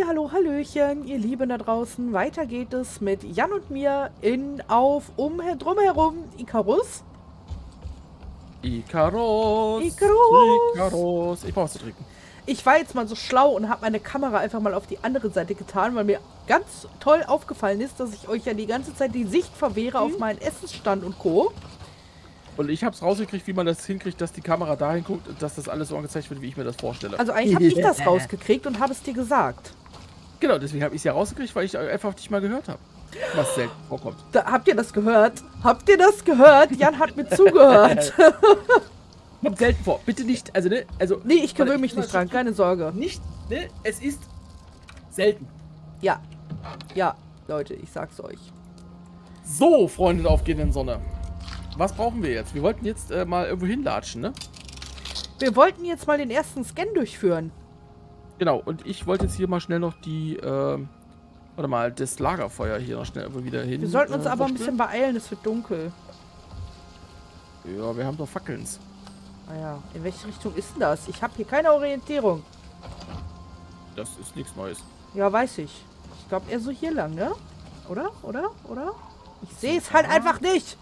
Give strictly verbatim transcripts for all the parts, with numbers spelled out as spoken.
Hallo, Hallöchen, ihr Lieben da draußen. Weiter geht es mit Jan und mir in auf um drumherum Icarus. Icarus. Icarus. Icarus. Ich brauch was zu trinken. Ich war jetzt mal so schlau und habe meine Kamera einfach mal auf die andere Seite getan, weil mir ganz toll aufgefallen ist, dass ich euch ja die ganze Zeit die Sicht verwehre mhm. auf meinen Essensstand und Co. Und ich habe es rausgekriegt, wie man das hinkriegt, dass die Kamera dahin guckt und dass das alles so angezeigt wird, wie ich mir das vorstelle. Also eigentlich habe ich das rausgekriegt und habe es dir gesagt. Genau, deswegen habe ich es ja rausgekriegt, weil ich einfach auf dich mal gehört habe. Was selten vorkommt. Da, habt ihr das gehört? Habt ihr das gehört? Jan hat mir zugehört. Kommt selten vor. Bitte nicht, also ne, also... Nee, ich gewöhne mich nicht dran, keine Sorge. Nicht, ne, es ist selten. Ja, ja, Leute, ich sag's euch. So, Freunde der aufgehenden Sonne. Was brauchen wir jetzt? Wir wollten jetzt äh, mal irgendwo hinlatschen, ne? Wir wollten jetzt mal den ersten Scan durchführen. Genau, und ich wollte jetzt hier mal schnell noch die, äh, warte mal, das Lagerfeuer hier noch schnell irgendwo wieder hin. Wir sollten uns äh, aber ein bisschen beeilen, es wird dunkel. Ja, wir haben doch Fackelns. Ah ja, in welche Richtung ist denn das? Ich habe hier keine Orientierung. Das ist nichts Neues. Ja, weiß ich. Ich glaube eher so hier lang, ne? Oder? Oder? Oder? Ich sehe es halt einfach nicht.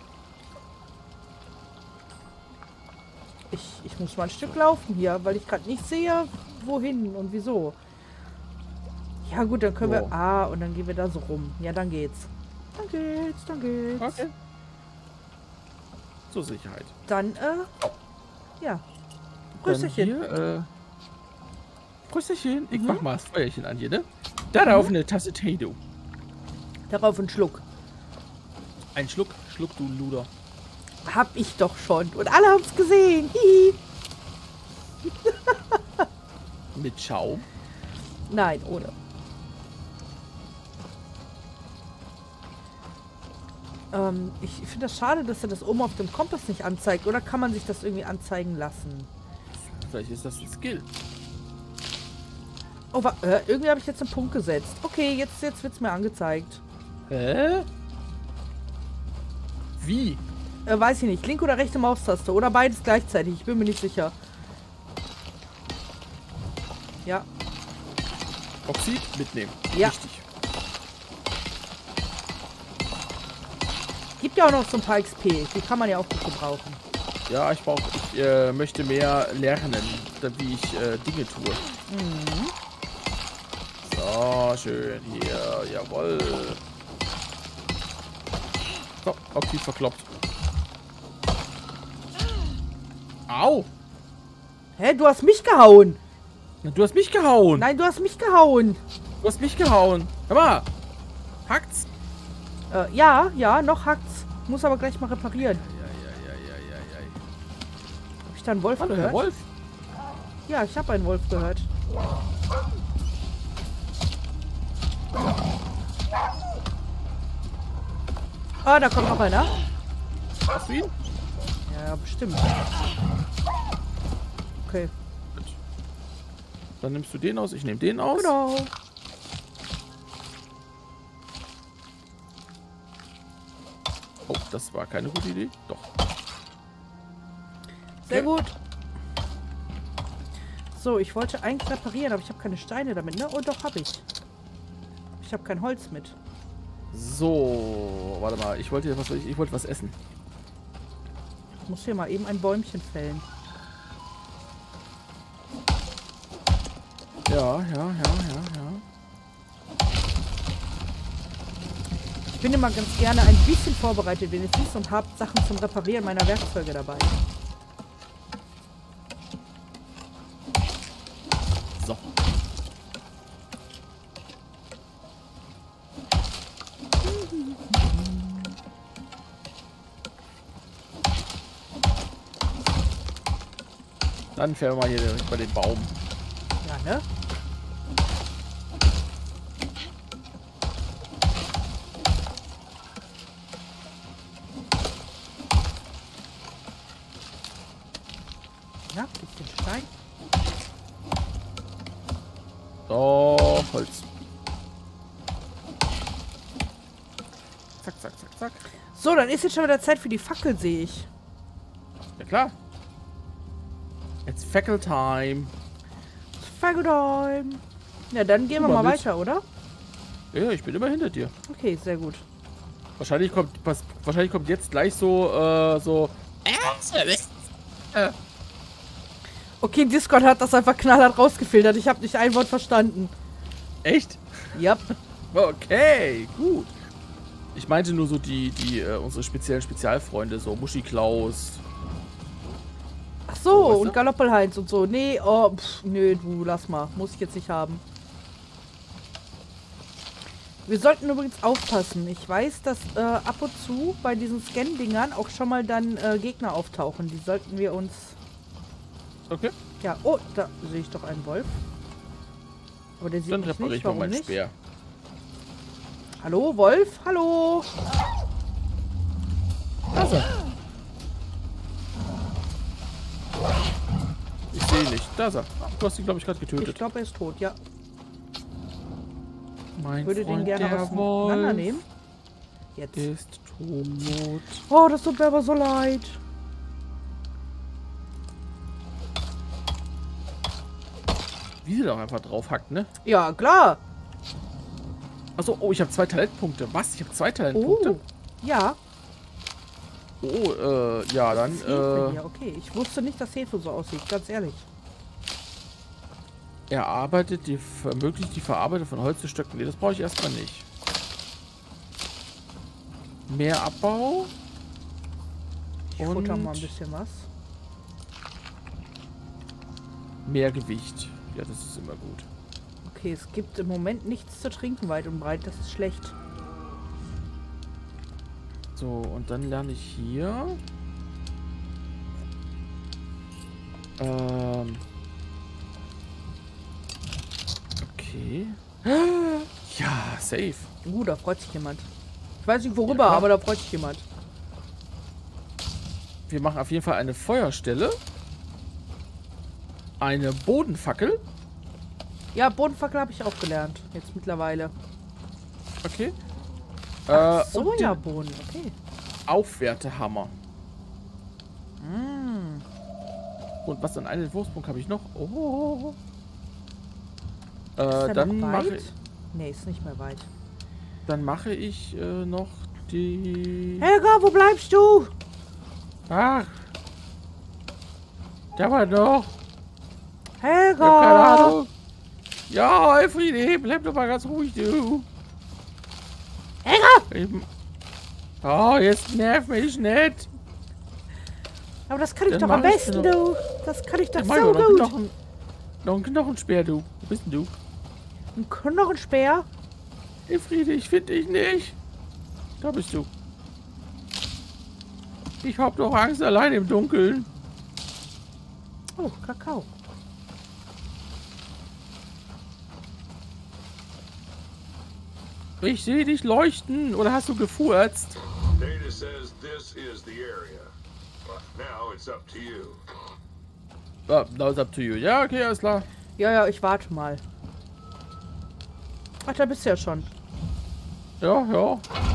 Ich, ich muss mal ein Stück laufen hier, weil ich gerade nicht sehe, wohin und wieso. Ja gut, dann können wow. wir... Ah, und dann gehen wir da so rum. Ja, dann geht's. Dann geht's, dann geht's. Okay. Zur Sicherheit. Dann, äh... Oh. Ja. Prösterchen. Hier, äh... Prösterchen. Ich mhm. mach mal das Feuerchen an hier, ne? Darauf mhm. eine Tasse Tee, du. Darauf ein Schluck. Ein Schluck, Schluck, du Luder. Hab ich doch schon. Und alle haben's gesehen. Hihi. Mit Schaum? Nein, ohne. Ähm, ich finde das schade, dass er das oben auf dem Kompass nicht anzeigt. Oder kann man sich das irgendwie anzeigen lassen? Vielleicht ist das ein Skill. Oh, äh, irgendwie habe ich jetzt einen Punkt gesetzt. Okay, jetzt, jetzt wird es mir angezeigt. Hä? Wie? Äh, weiß ich nicht. Linke oder rechte Maustaste. Oder beides gleichzeitig. Ich bin mir nicht sicher. Ja. Oxid mitnehmen. Ja. Richtig. Gibt ja auch noch so ein paar X P. Die kann man ja auch gut gebrauchen. Ja, ich brauche, ich äh, möchte mehr lernen, wie ich äh, Dinge tue. Mhm. So, schön hier. Jawohl. So, Oxid verkloppt. Au! Hä, du hast mich gehauen! Du hast mich gehauen! Nein, du hast mich gehauen! Du hast mich gehauen! Hör mal! Hackt's? Äh, ja, ja, noch hackt's. Muss aber gleich mal reparieren. Ja, ja, ja, ja, ja, ja. Hab ich da einen Wolf Hallo, gehört? Herr Wolf? Ja, ich habe einen Wolf gehört. Ah, da kommt noch einer. Hast du ihn? Ja, bestimmt. Okay. Gut. Dann nimmst du den aus, ich nehme den aus. Genau. Oh, das war keine gute Idee. Doch. Sehr okay. gut. So, ich wollte eigentlich reparieren, aber ich habe keine Steine damit, ne? Und doch habe ich. Ich habe kein Holz mit. So, warte mal. Ich wollte was, ich, ich wollte was essen. Ich muss hier mal eben ein Bäumchen fällen. Ja, ja, ja, ja, ja. Ich bin immer ganz gerne ein bisschen vorbereitet wenigstens und habe Sachen zum Reparieren meiner Werkzeuge dabei. So. Dann fähren wir mal hier direkt bei den Baum. Ja, ne? Ja, gib den Stein. So, Holz. Zack, zack, zack, zack. So, dann ist jetzt schon wieder Zeit für die Fackel, sehe ich. Ja klar. It's Fackel Time. Fackel Time. Ja, dann gehen wir Guck mal mal mit. weiter, oder? Ja, ich bin immer hinter dir. Okay, sehr gut. Wahrscheinlich kommt, was, wahrscheinlich kommt jetzt gleich so, äh, so. Äh. Okay, Discord hat das einfach knallhart rausgefiltert. Ich habe nicht ein Wort verstanden. Echt? Yep. Okay, gut. Ich meinte nur so die, die, äh, unsere speziellen Spezialfreunde, so Muschi Klaus. Ach so, Weißt du? und Galoppelheinz und so. Nee, oh, pff, nö, du, lass mal. Muss ich jetzt nicht haben. Wir sollten übrigens aufpassen. Ich weiß, dass äh, ab und zu bei diesen Scan-Dingern auch schon mal dann äh, Gegner auftauchen. Die sollten wir uns... Okay. Ja, oh, da sehe ich doch einen Wolf. Aber der sieht Dann mich repariere nicht. ich mal Warum meinen nicht? Speer. Hallo, Wolf? Hallo? Da ist er. Ich sehe ihn nicht. Da ist er. Du hast ihn, glaube ich, gerade Ich getötet. glaube, er ist tot, ja. Mein Ich würde den Freund, gerne der auseinandernehmen. Jetzt. ist tot. Oh, das tut mir aber so leid. Wie sie doch einfach drauf hackt, ne? Ja, klar. Achso, oh, ich habe zwei Talentpunkte. Was? Ich habe zwei Talentpunkte? Oh, ja. Oh, äh, ja, dann, Das Hefe äh, hier, okay. Ich wusste nicht, dass Hefe so aussieht, ganz ehrlich. er arbeitet die, ermöglicht die Verarbeitung von Holzstücken. Nee, das brauche ich erstmal nicht. Mehr Abbau. Ich Und futter mal ein bisschen was. mehr Gewicht. Ja, das ist immer gut. Okay, es gibt im Moment nichts zu trinken weit und breit. Das ist schlecht. So, und dann lerne ich hier. Ähm. Okay. Ja, safe. Uh, da freut sich jemand. Ich weiß nicht worüber, Ja, klar. aber da freut sich jemand. Wir machen auf jeden Fall eine Feuerstelle. Eine Bodenfackel. Ja, Bodenfackel habe ich auch gelernt. Jetzt mittlerweile. Okay. Ach, äh, und den Sojabohnen, okay. Aufwertehammer. Mm. Und was an einen Entwurfspunkt habe ich noch? Oh. Ist Äh, der dann noch mache weit? Nee, ist nicht mehr weit. dann mache ich äh, noch die. Helga, wo bleibst du? Ach. Der war doch. Ich hab keine Helga! Ahnung. Ja, Elfriede, bleib doch mal ganz ruhig, du. Helga! Eben. Oh, jetzt nerv mich nicht. Aber das kann ich Dann doch am mach ich besten, noch- du. Das kann ich doch Dann mach ich so noch einen gut. Knochen, noch einen Knochenspeer, du. Wo bist denn du? Ein Knochenspeer? Elfriede, ich finde dich nicht. Da bist du. Ich hab doch Angst allein im Dunkeln. Oh, Kakao. Ich sehe dich leuchten. Oder hast du gefurzt? Data says this is the area. But now it's up to you. Ah, now it's up to you. Ja, okay, alles klar. Ja, ja, ich warte mal. Ach, da bist du ja schon. Ja, ja.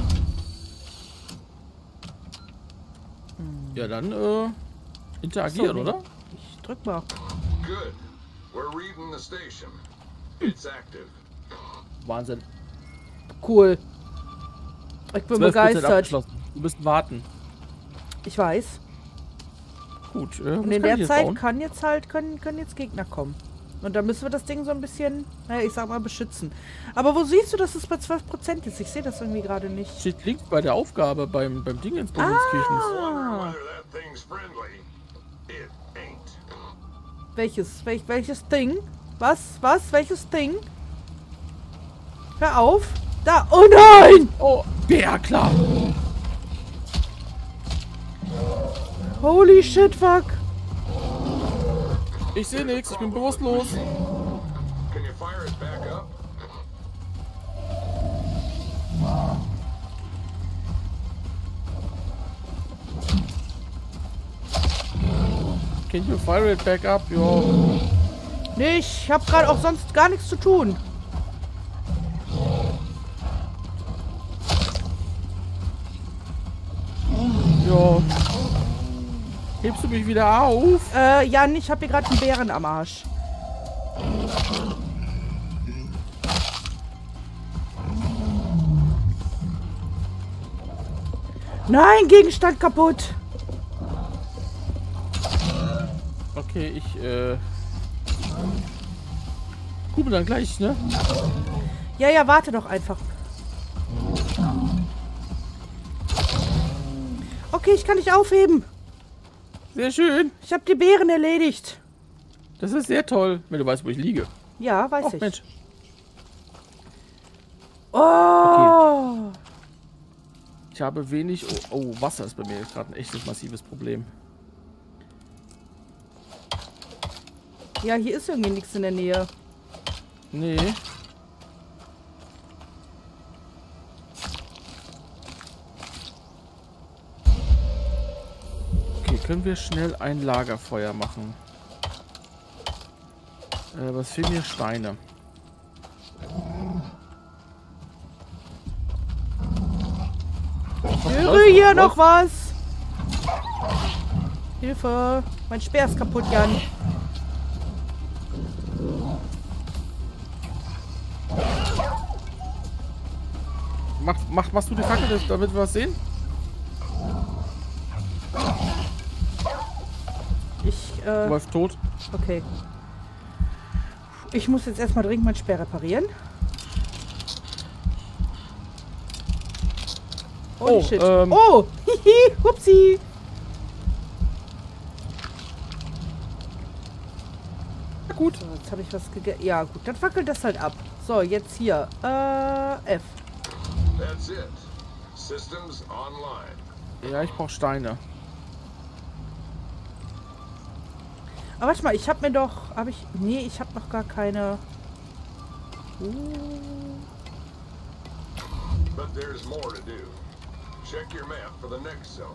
Ja, dann, äh, interagieren, So, nee. oder? Ich drück mal. Good. We're reading the station. It's active. Wahnsinn. Cool. Ich bin zwölf Prozent begeistert. abgeschlossen. Wir müssen warten. Ich weiß. Gut, äh, Und was in kann ich der jetzt Zeit bauen? kann jetzt halt, können, können jetzt Gegner kommen. Und dann müssen wir das Ding so ein bisschen, naja, ich sag mal, beschützen. Aber wo siehst du, dass es bei zwölf Prozent ist? Ich sehe das irgendwie gerade nicht. Steht links bei der Aufgabe beim, beim Ding ins Bundeskirchens. Wonder whether that thing's friendly. It ain't. Welches? Welch, welches Ding? Was? Was? Welches Ding? Hör auf. Da. Oh nein! Oh, ja klar. Holy shit, fuck. Ich sehe nichts, ich bin bewusstlos. Can you fire it back up? Can you fire it back up? Ja. Nee, ich hab gerade auch sonst gar nichts zu tun. Ja. Hebst du mich wieder auf? Äh, Jan, ich hab hier gerade einen Bären am Arsch. Nein, Gegenstand kaputt. Okay, ich, äh... Gucken dann gleich, ne? Ja, ja, warte doch einfach. Okay, ich kann dich aufheben. Sehr schön. Ich habe die Beeren erledigt. Das ist sehr toll, wenn du weißt, wo ich liege. Ja, weiß Och, ich. Mensch. Oh. Ich habe wenig... Oh, oh, Wasser ist bei mir gerade ein echtes, massives Problem. Ja, hier ist irgendwie nichts in der Nähe. Nee. Okay, können wir schnell ein Lagerfeuer machen? Äh, was fehlen mir? Steine. Ich höre hier noch was. Hilfe. Mein Speer ist kaputt, Jan. Mach, mach, machst du die Fackel, damit wir was sehen? Ich, äh... Läuft tot. Okay. Ich muss jetzt erstmal dringend mein Speer reparieren. Holy Oh, shit. ähm, Oh! Hihi! Hupsi! Na gut. So, jetzt habe ich was gegessen. Ja, gut, dann fackelt das halt ab. So, jetzt hier. Äh, F. That's it. Systems online. Ja, ich brauche Steine. Aber warte mal, ich habe mir doch... Habe ich... Nee, ich habe noch gar keine... Uh. But there's more to do. Check your map for the next zone.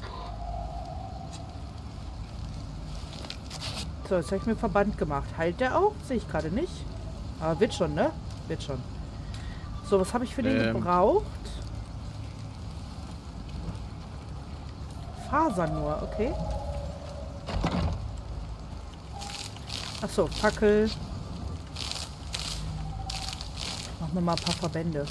So, jetzt habe ich mir Verband gemacht. Heilt der auch? Sehe ich gerade nicht. Aber wird schon, ne? Wird schon. So, was habe ich für den Ähm. gebraucht? Faser nur, okay. Achso, Fackel. Machen wir mal ein paar Verbände.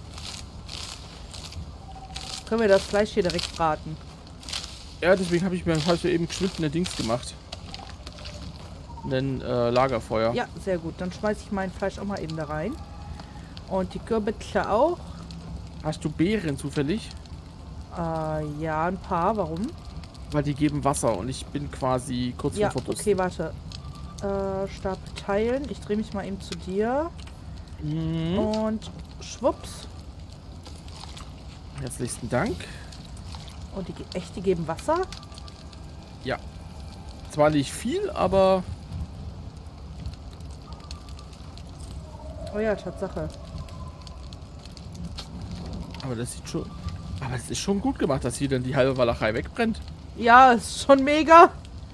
Können wir das Fleisch hier direkt braten? Ja, deswegen habe ich mir halt eben geschwind eine Dings gemacht. Ein äh, Lagerfeuer. Ja, sehr gut. Dann schmeiße ich mein Fleisch auch mal eben da rein. Und die Kürbisse auch. Hast du Beeren zufällig? Äh, ja, ein paar. Warum? Weil die geben Wasser und ich bin quasi kurz Ja, vor Verdursten. okay, warte. Äh, Stab teilen. Ich drehe mich mal eben zu dir. Mhm. Und schwupps. Herzlichen Dank. Und die, ge- echt, die geben Wasser? Ja. Zwar nicht viel, aber... Oh ja, Tatsache. Aber das sieht schon... Aber es ist schon gut gemacht, dass hier dann die halbe Walachei wegbrennt. Ja, ist schon mega.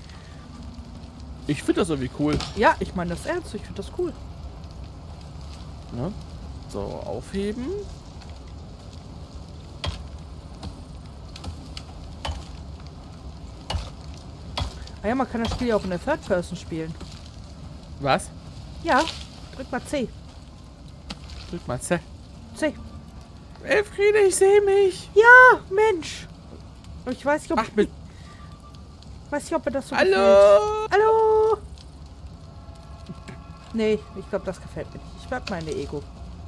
Ich finde das irgendwie cool. Ja, ich meine das ernst. Ich finde das cool. Ne? So, aufheben. Ah ja, man kann das Spiel ja auch in der Third Person spielen. Was? Ja, drück mal C. Drück mal Z. C. Elfriede, ich sehe mich. Ja, Mensch. Aber ich weiß nicht, ob, Mach mit... weiß nicht, ob mir das so Hallo. gefällt. Hallo. Nee, ich glaube, das gefällt mir nicht. Ich bleib mal in der Ego.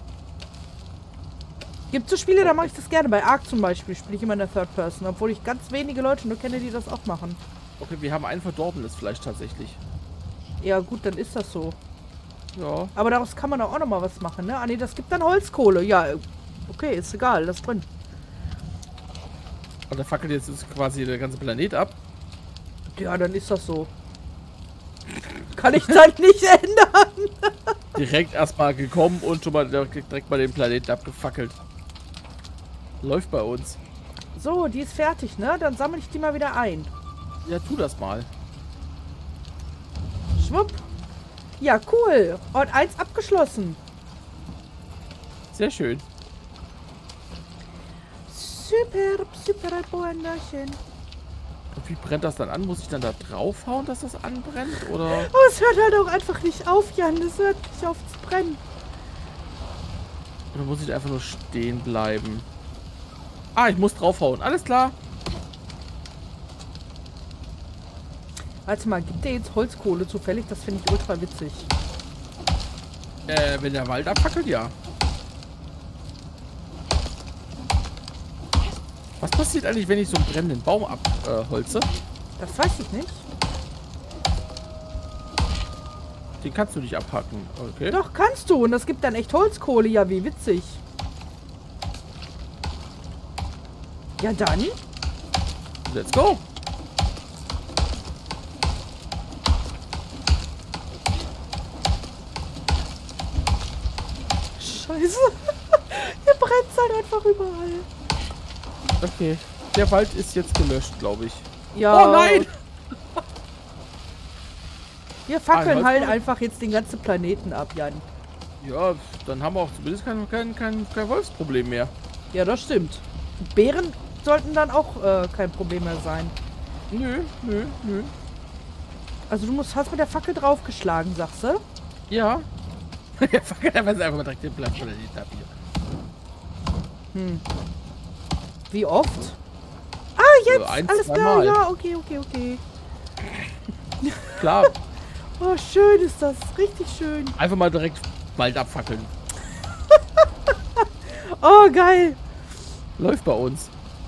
Gibt so Spiele, da mache ich das gerne. Bei Ark zum Beispiel spiele ich immer in der Third Person, obwohl ich ganz wenige Leute nur kenne, die das auch machen. Okay, wir haben ein verdorbenes Fleisch tatsächlich. Ja gut, dann ist das so. Ja. Aber daraus kann man auch noch mal was machen, ne? Ah ne, das gibt dann Holzkohle. Ja, okay, ist egal, das ist drin. Und da fackelt jetzt quasi der ganze Planet ab. Ja, dann ist das so. Kann ich dann nicht ändern. Direkt erstmal gekommen und schon mal direkt mal den Planeten abgefackelt. Läuft bei uns. So, die ist fertig, ne? Dann sammle ich die mal wieder ein. Ja, tu das mal. Schwupp. Ja, cool. Ort eins abgeschlossen. Sehr schön. Super, super, wunderschön. Und wie brennt das dann an? Muss ich dann da draufhauen, dass das anbrennt? Oder? Oh, es hört halt auch einfach nicht auf, Jan. Es hört nicht auf zu brennen. Oder muss ich einfach nur stehen bleiben? Ah, ich muss draufhauen. Alles klar. Warte mal, gibt der jetzt Holzkohle zufällig? Das finde ich ultra witzig. Äh, wenn der Wald abfackelt, ja. Was passiert eigentlich, wenn ich so einen brennenden Baum abholze? Äh, das weiß ich nicht. Den kannst du nicht abhacken, okay? Doch, kannst du. Und das gibt dann echt Holzkohle. Ja, wie witzig. Ja, dann. Let's go. Scheiße. Hier brennt es halt einfach überall. Okay. Der Wald ist jetzt gelöscht, glaube ich. Ja. Oh nein! Wir fackeln Ah, halt Holzkohle? einfach jetzt den ganzen Planeten ab, Jan. Ja, dann haben wir auch zumindest kein, kein, kein, kein Wolfsproblem mehr. Ja, das stimmt. Bären sollten dann auch äh, kein Problem mehr sein. Nö, nö, nö. Also du musst, hast mit der Fackel draufgeschlagen, sagst du? Ja. Ja, fuck, einfach mal direkt den Platz von der Lied ab hier. Hm. Wie oft? Ah, jetzt! Also ein, Alles klar, zweimal. ja, okay, okay, okay. Klar. Oh, schön ist das. Richtig schön. Einfach mal direkt Wald abfackeln. Oh, geil. Läuft bei uns.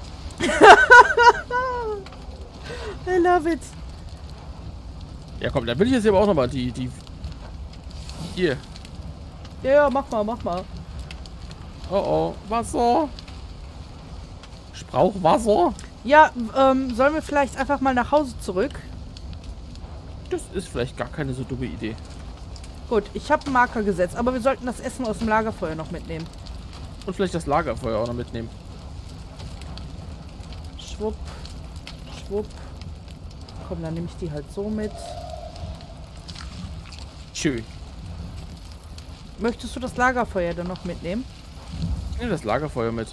I love it. Ja, komm, dann will ich jetzt aber auch nochmal die, die... Hier. Ja, ja, mach mal, mach mal. Oh, oh. Wasser. Ich brauche Wasser. Ja, ähm, sollen wir vielleicht einfach mal nach Hause zurück? Das ist vielleicht gar keine so dumme Idee. Gut, ich habe einen Marker gesetzt, aber wir sollten das Essen aus dem Lagerfeuer noch mitnehmen. Und vielleicht das Lagerfeuer auch noch mitnehmen. Schwupp. Schwupp. Komm, dann nehme ich die halt so mit. Schön. Möchtest du das Lagerfeuer dann noch mitnehmen? Ich nehme das Lagerfeuer mit.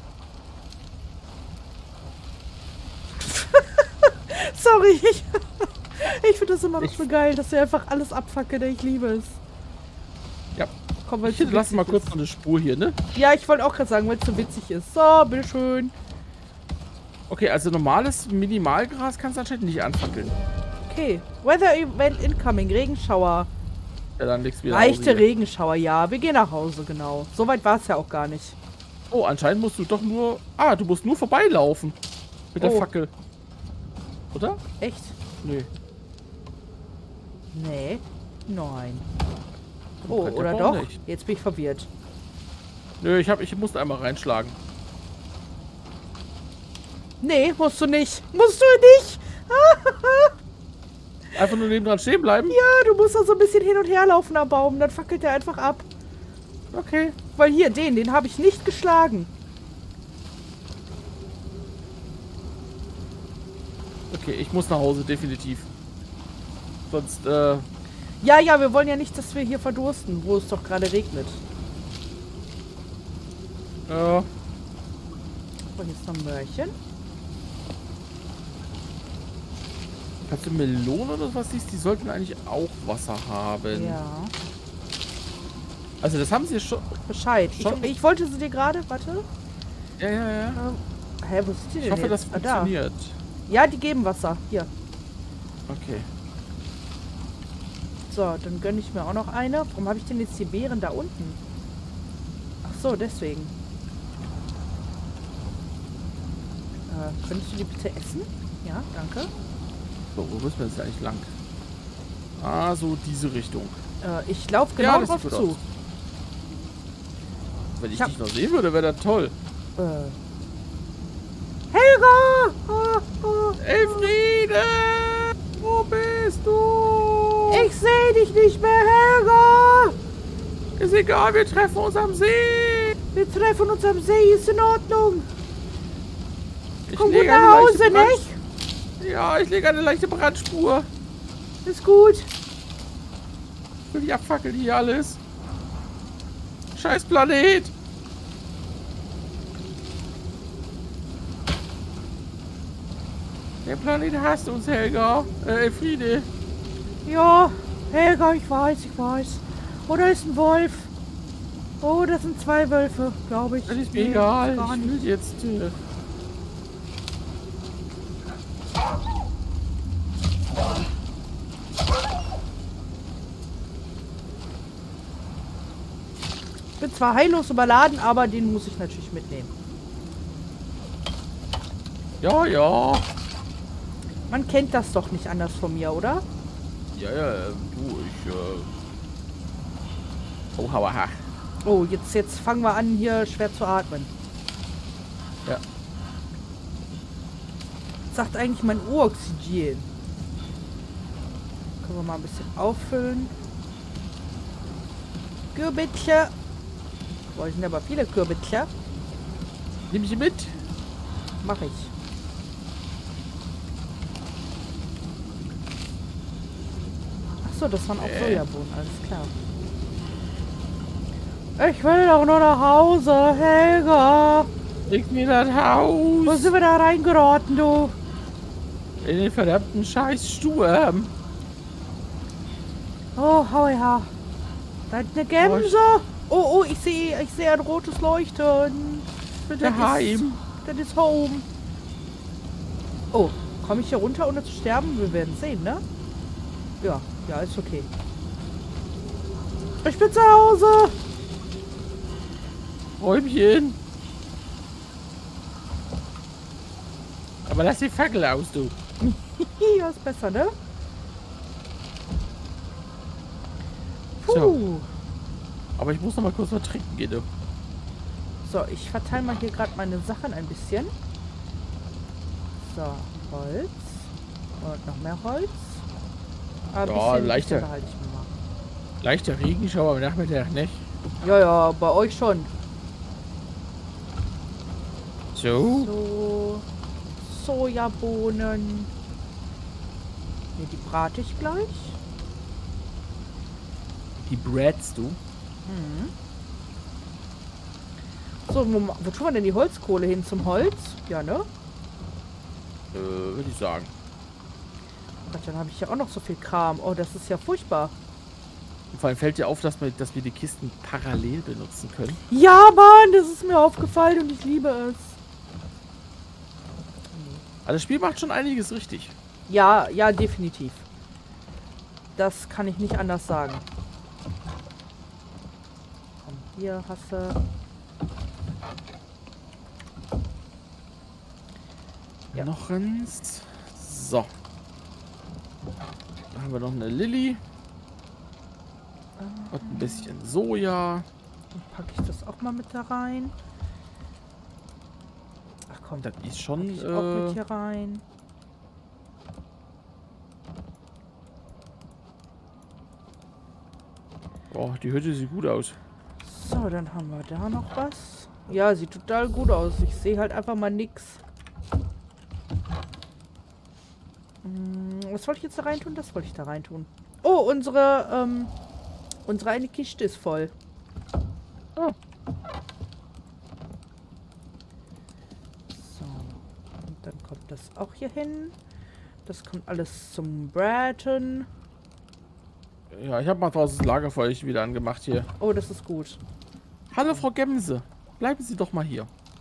Sorry, ich, ich finde das immer noch Ich- so geil, dass wir einfach alles abfackeln. Ich liebe es. Ja. Komm, weil Ich lasse mal kurz noch eine Spur hier, ne? Ja, ich wollte auch gerade sagen, weil es so witzig ist. So, bitteschön. Okay, also normales Minimalgras kannst du anscheinend nicht anfackeln. Okay. Weather Event incoming. Regenschauer. Ja, dann legst du wieder nach Hause Leichte hier. Regenschauer, ja. Wir gehen nach Hause, genau. Soweit war es ja auch gar nicht. Oh, anscheinend musst du doch nur... Ah, du musst nur vorbeilaufen. Mit der Oh. Fackel. Oder? Echt? Nö. Nee. Nein. Dann Oh, kann der oder Baum doch? nicht. Jetzt bin ich verwirrt. Nö, ich, hab, ich musste einmal reinschlagen. Nee, musst du nicht. Musst du nicht. Einfach nur nebendran stehen bleiben? Ja, du musst da so ein bisschen hin und her laufen am Baum. Dann fackelt der einfach ab. Okay. Weil hier, den, den habe ich nicht geschlagen. Okay, ich muss nach Hause, definitiv. Sonst, äh... Ja, ja, wir wollen ja nicht, dass wir hier verdursten, wo es doch gerade regnet. Ja. Oh, hier ist noch ein Möhrchen. Kannst du Melonen oder was siehst? Die sollten eigentlich auch Wasser haben. Ja. Also das haben sie schon... Bescheid. Schon? Ich, ich wollte sie dir gerade, warte. Ja, ja, ja. Ähm, hä, wo ist die denn Ich hoffe, jetzt? das Ah, da. funktioniert. Ja, die geben Wasser. Hier. Okay. So, dann gönne ich mir auch noch eine. Warum habe ich denn jetzt die Beeren da unten? Ach so, deswegen. Äh, könntest du die bitte essen? Ja, danke. So, wo müssen wir jetzt eigentlich lang? Ah, so diese Richtung. Äh, ich laufe Ja, genau das drauf sieht gut zu. aus. Wenn ich, Ich hab- dich noch sehen würde, wäre das toll. Äh. Helga! Ah, ah. Elfriede! Wo bist du? Ich sehe dich nicht mehr, Helga! Ist egal, wir treffen uns am See. Wir treffen uns am See, ist in Ordnung. Ich Komm gut lege eine nach leichte Hause, Brand- nicht? Ja, ich lege eine leichte Brandspur. Ist gut. Ich will die abfackeln hier alles. Scheiß Planet. Der Planet hasst uns, Helga. Äh, Elfriede. Ja, Helga, ich weiß, ich weiß. Oder ist ein Wolf. Oh, das sind zwei Wölfe, glaube ich. Das ist mir Nee, egal. Gar Ich nicht. will jetzt. Äh, Ich bin zwar heillos überladen, aber den muss ich natürlich mitnehmen. ja, ja. Man kennt das doch nicht anders von mir, oder? Ja, ja, äh, du, ich, äh. Oh, hauaha. Oh, jetzt, jetzt fangen wir an, hier schwer zu atmen. Ja. Sagt eigentlich mein Uroxygen. Können wir mal ein bisschen auffüllen. Kürbitchen. Boah, sind aber viele Kürbitchen. Nimm sie mit. Mach ich. Achso, das waren auch Äh. Sojabohnen, alles klar. Ich will doch nur nach Hause, Helga. Leg mir das Haus. Wo sind wir da reingeraten, du? In den verdammten Scheißsturm. Oh, hau ja. Da ist eine Gemse. Oh, oh, ich sehe ich sehe ein rotes Leuchten. Bitte Das ist- heim. Das ist home. Oh, komme ich hier runter, ohne zu sterben? Wir werden sehen, ne? Ja, ja, ist okay. Ich bin zu Hause. Räumchen. Aber lass die Fackel aus, du. Ja, ist besser, ne? Puh. So. So, Aber ich muss noch mal kurz was trinken gehen, du. ich verteile mal hier gerade meine Sachen ein bisschen. So, Holz. Und noch mehr Holz. Aber Ja, bisschen- leichter. bisschen behalte ich mir mal. Leichter Regenschauer am Nachmittag, nicht? Ja, ja, bei euch schon. So. So. Sojabohnen. Ne, die brate ich gleich. Die brätst du. Mhm. So, wo, ma- wo tun wir denn die Holzkohle hin? Zum Holz? Ja, ne? Äh, würde ich sagen. Gott, dann habe ich ja auch noch so viel Kram. Oh, das ist ja furchtbar. Und vor allem fällt dir auf, dass wir, dass wir die Kisten parallel benutzen können. Ja, Mann, das ist mir aufgefallen und ich liebe es. Also das Spiel macht schon einiges richtig. Ja, ja, definitiv. Das kann ich nicht anders sagen. Komm, hier hast du... Ja. Noch eins. So. Da haben wir noch eine Lilly. Und ein bisschen Soja. Dann packe ich das auch mal mit da rein. Ach komm, Das ist pack schon... ich auch mit Äh, hier rein. boah, die Hütte sieht gut aus. So, dann haben wir da noch was. Ja, sieht total gut aus. Ich sehe halt einfach mal nix. Hm, was wollte ich jetzt da rein tun? Das wollte ich da rein tun. Oh, unsere, ähm, unsere eine Kiste ist voll. Oh. So, und dann kommt das auch hier hin. Das kommt alles zum Braten. Ja, ich habe mal draußen das Lagerfeuer wieder angemacht hier. Oh, das ist gut. Hallo, Frau Gemse. Bleiben Sie doch mal hier.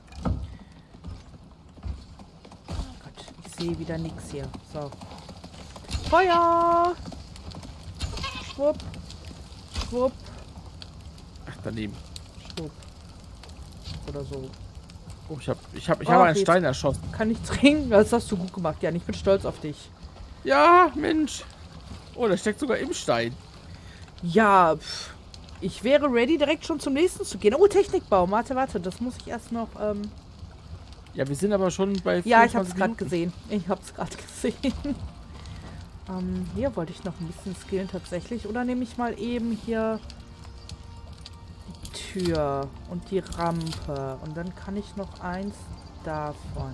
Oh Gott, ich sehe wieder nichts hier. So. Feuer! Schwupp. Schwupp. Ach, daneben. Schwupp. Oder so. Oh, ich habe ich hab, ich Oh, hab einen jetzt- Stein erschossen. Kann ich trinken? Das hast du gut gemacht, Jan. Ich bin stolz auf dich. Ja, Mensch. Oh, der steckt sogar im Stein. Ja, pff. Ich wäre ready, direkt schon zum nächsten zu gehen. Oh, Technikbaum. Warte, warte. Das muss ich erst noch... Ähm Ja, wir sind aber schon bei ja, ich habe es vierundzwanzig gerade Minuten. gesehen. Ich habe es gerade gesehen. ähm, hier wollte ich noch ein bisschen skillen tatsächlich. Oder nehme ich mal eben hier die Tür und die Rampe. Und dann kann ich noch eins davon.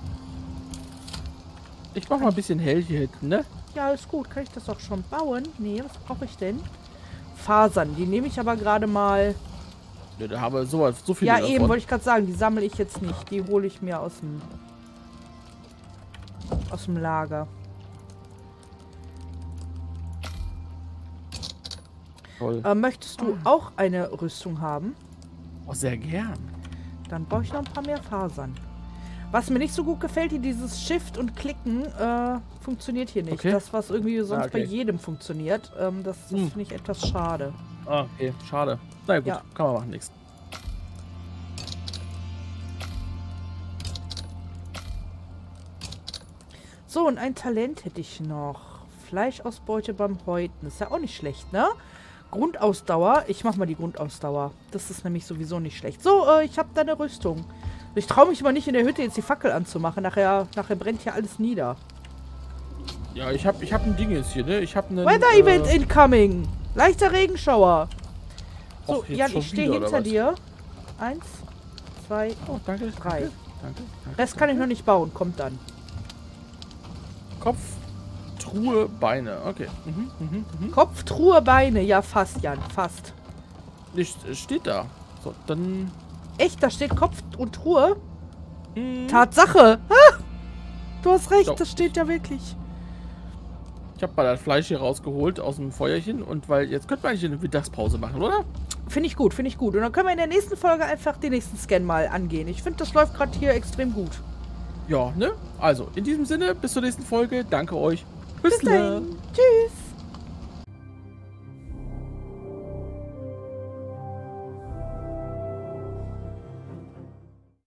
Ich mach mal ein bisschen hell hier hinten, ne? Ja, ist gut. Kann ich das auch schon bauen? Nee, was brauche ich denn? Fasern. Die nehme ich aber gerade mal... Ja, da haben wir so, so viele Ja, davon. eben wollte ich gerade sagen. Die sammle ich jetzt nicht. Die hole ich mir aus dem... aus dem Lager. Toll. Äh, möchtest du auch eine Rüstung haben? Oh, sehr gern. Dann brauche ich noch ein paar mehr Fasern. Was mir nicht so gut gefällt, hier dieses Shift und Klicken, äh, funktioniert hier nicht. Okay. Das, was irgendwie sonst Ah, okay. bei jedem funktioniert, ähm, das, das Hm. finde ich etwas schade. Ah, okay. Schade. Na gut, Ja. kann man machen, nichts. So, und ein Talent hätte ich noch. Fleischausbeute beim Häuten. Ist ja auch nicht schlecht, ne? Grundausdauer. Ich mach mal die Grundausdauer. Das ist nämlich sowieso nicht schlecht. So, äh, ich habe da eine Rüstung. Ich traue mich mal nicht in der Hütte jetzt die Fackel anzumachen. Nachher, nachher brennt hier alles nieder. Ja, ich hab, ich hab ein Ding jetzt hier, ne? Ich hab einen... Weather äh, Event incoming. Leichter Regenschauer. So, Och, jetzt Jan, schon ich stehe wieder, oder hinter was? dir. Eins, zwei, Oh, danke. drei. Danke, danke, danke, Rest kann ich danke. noch nicht bauen. Kommt dann. Kopf, Truhe, Beine. Okay. Mhm, mhm, mhm. Kopf, Truhe, Beine. Ja, fast, Jan. Fast. Nicht, steht da. So, dann... Echt, da steht Kopf und Truhe? Mhm. Tatsache. Ah, du hast recht, So. das steht ja wirklich. Ich habe mal das Fleisch hier rausgeholt aus dem Feuerchen und weil jetzt könnte man eigentlich eine Mittagspause machen, oder? Finde ich gut, finde ich gut. Und dann können wir in der nächsten Folge einfach den nächsten Scan mal angehen. Ich finde, das läuft gerade hier extrem gut. Ja, ne? Also, in diesem Sinne, bis zur nächsten Folge. Danke euch. Bis dahin. Tschüss.